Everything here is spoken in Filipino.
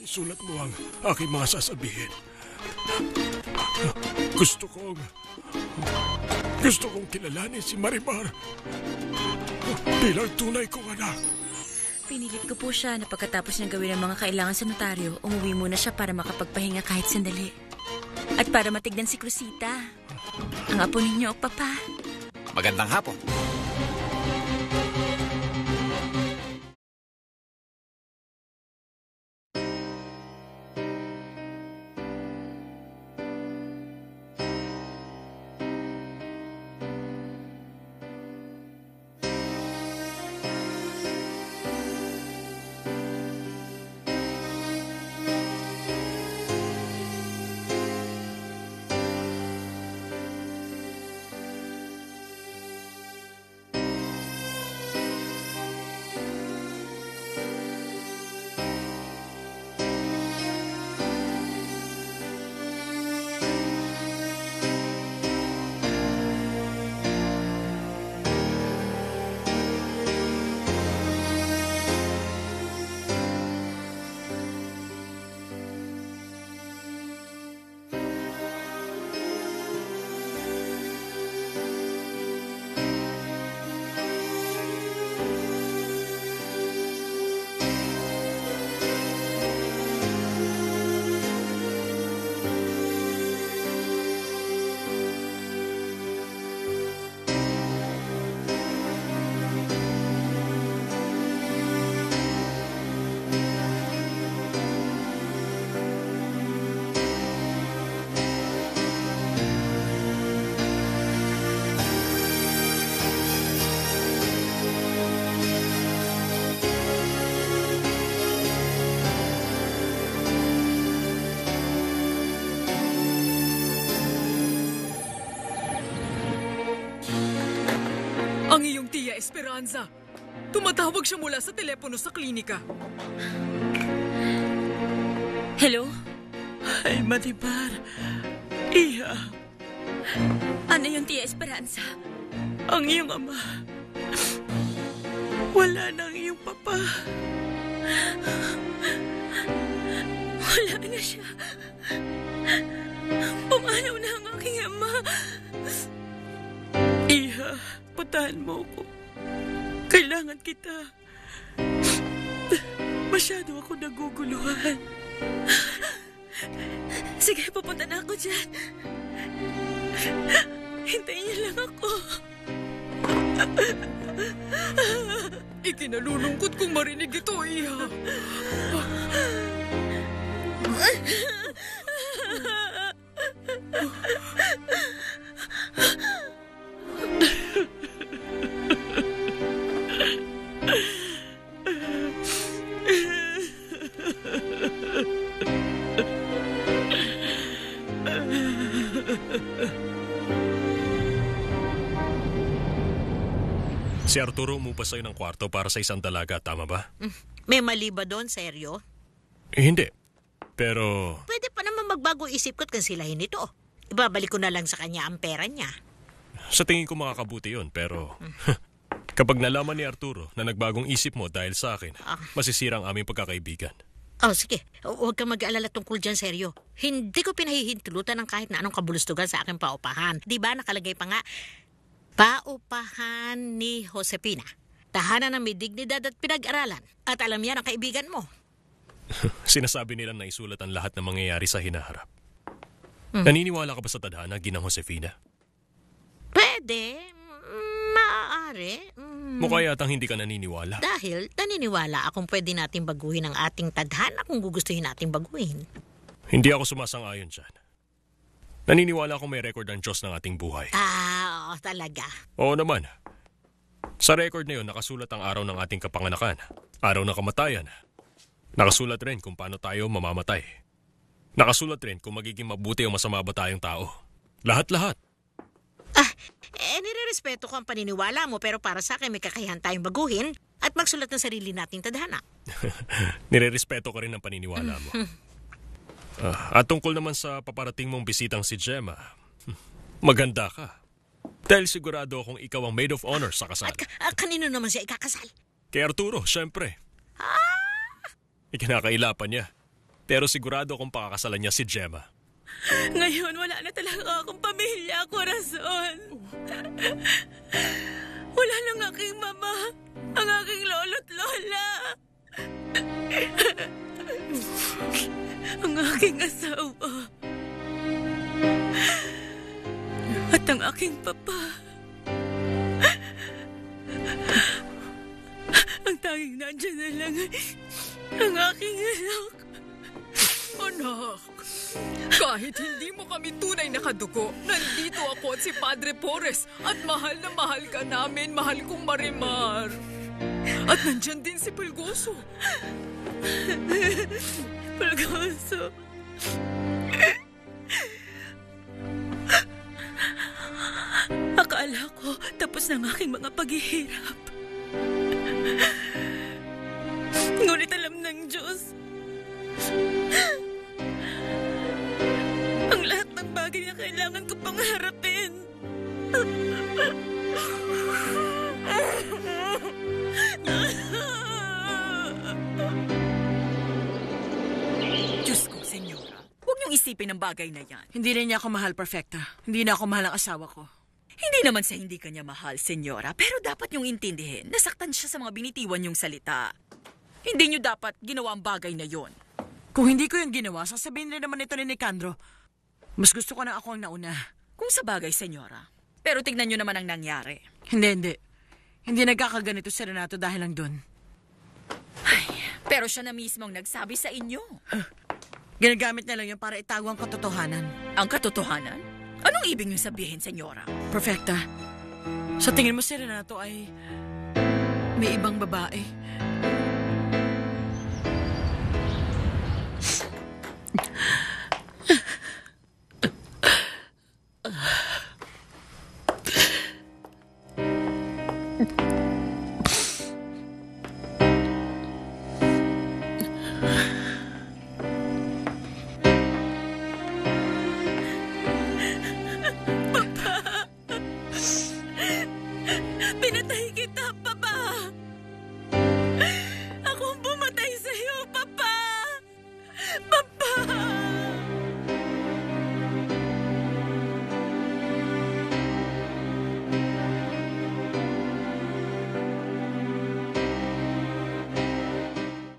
Isulat mo ang aking mga sasabihin. Gusto kong kilalanin si Marimar bilang tunay kong anak. Pinilit ko po siya na pagkatapos niyang gawin ang mga kailangan sa notaryo, umuwi muna siya para makapagpahinga kahit sandali. At para matignan si Cruzita, ang apo ninyo o papa. Magandang hapon. Ang iyong tiya Esperanza. Tumatawag siya mula sa telepono sa klinika. Hello? Ay, Marimar. Iha. Ano yung tiya Esperanza? Ang iyong ama. Wala na ang iyong papa. Wala na siya. Pumanaw na ang aking ama. Iha, patahan mo ko. Kailangan kita. Masyado ako naguguluhan. Sige, pupunta na ako dyan. Hintayin niyo lang ako. Ikinalulungkot kong marinig ito, Iha. Si Arturo umupa sa'yo ng kwarto para sa isang dalaga, tama ba? May mali ba doon, seryo? Hindi. Pero... Pwede pa naman magbago isip ko't kansilahin ito. Ibabalik ko na lang sa kanya ang pera niya. Sa tingin ko makakabuti yun, pero... Kapag nalaman ni Arturo na nagbagong isip mo dahil sa akin, masisira ang aming pagkakaibigan. Oh, sige. Huwag kang mag-aalala tungkol dyan, seryo. Hindi ko pinahihintulutan ng kahit na anong kabulustugan sa aking paupahan. Di ba nakalagay pa nga, paupahan ni Josepina. Tahanan na may dignidad at pinag-aralan. At alam yan ang kaibigan mo. Sinasabi nilang naisulat ang lahat ng mangyayari sa hinaharap. Naniniwala ka ba sa tadhana, Ginang Josefina? Pwede. Maaari. Mukha yatang hindi ka naniniwala. Dahil naniniwala akong pwede natin baguhin ang ating tadhana kung gugustuhin natin baguhin. Hindi ako sumasang-ayon dyan. Naniniwala akong may record ang Diyos ng ating buhay. Oo, talaga. Oo naman. Sa record na yun, nakasulat ang araw ng ating kapanganakan. Araw ng kamatayan. Nakasulat rin kung paano tayo mamamatay. Nakasulat rin kung magiging mabuti o masama ba tayong tao. Lahat-lahat. Nirerespeto ko ang paniniwala mo pero para sa akin may kakayahan tayong baguhin at magsulat ng sarili nating tadhana. Nirerespeto ko rin ang paniniwala mo. At tungkol naman sa paparating mong bisitang si Gemma, maganda ka. Dahil sigurado akong ikaw ang maid of honor sa kasal. At kanino naman siya ikakasal? Kay Arturo, syempre. Ikinakailapan niya. Pero sigurado akong pakakasalan niya si Gemma. Ngayon, wala na talaga akong pamilya, Corazon. Wala lang aking mama, ang aking lolo't lola. Ang aking asawa. At ang aking papa. Ang tanging nandyan na lang ay ang aking anak. Anak, kahit hindi mo kami tunay na kadugo, nandito ako at si Padre Porres at mahal na mahal ka namin, mahal kong Marimar. At nandyan din si Pulgoso. Pulgoso. Akala ko tapos na ang aking mga paghihirap. Ngunit alam ng Diyos, ang lahat ng bagay na kailangan ko pang harapin. Diyos ko, senyora. Huwag niyong isipin ang bagay na yan. Hindi rin niya ako mahal, Perfecta. Hindi na ako mahal ang asawa ko. Hindi naman sa hindi kanya mahal, senyora. Pero dapat niyong intindihin, nasaktan siya sa mga binitiwan niyong salita. Hindi niyo dapat ginawa ang bagay na yon. Kung hindi ko yung ginawa, sasabihin rin naman ito ni Nicandro. Mas gusto ko na ako ang nauna. Kung sa bagay, senyora. Pero tignan niyo naman ang nangyari. Hindi. Hindi nagkakaganito si Renato dahil lang doon. Pero siya na mismo ang nagsabi sa inyo. Ginagamit na lang yun para itago ang katotohanan. Ang katotohanan? Anong ibig niyo sabihin, senyora? Perfecta. Sa tingin mo si Renato ay may ibang babae